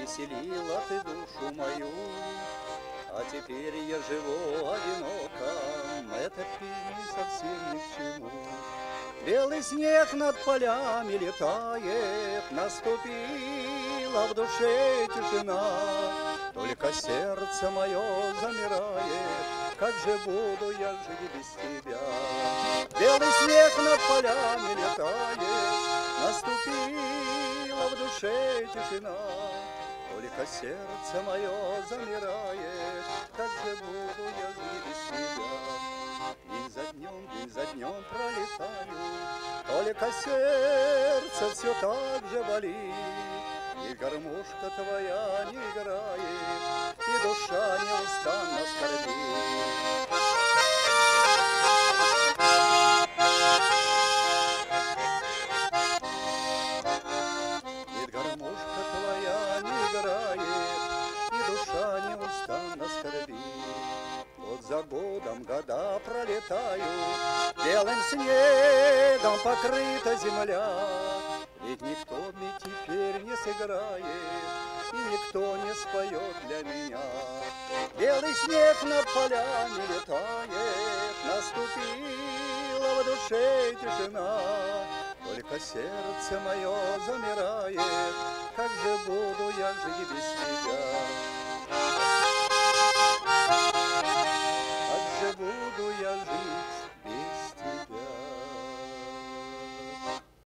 веселила ты душу мою. А теперь я живу одиноко, эта песня совсем ни к чему. Белый снег над полями летает, наступила в душе тишина. Только сердце мое замирает, как же буду я жить без тебя? Белый снег над полями летает, наступила в душе тишина. Только сердце мое замирает, как же буду я жить без тебя? День за днем пролетаю, только сердце все так же болит. И гармошка твоя не играет, и душа неустанно скорбит. И гармошка твоя не играет, и душа неустанно скорбит. Год за годом года пролетают, белым снегом покрыта земля. Ведь никто мне теперь не сыграет, и никто не споет для меня. Белый снег над полями летает, наступила в душе тишина. Только сердце мое замирает, как же буду я жить без тебя?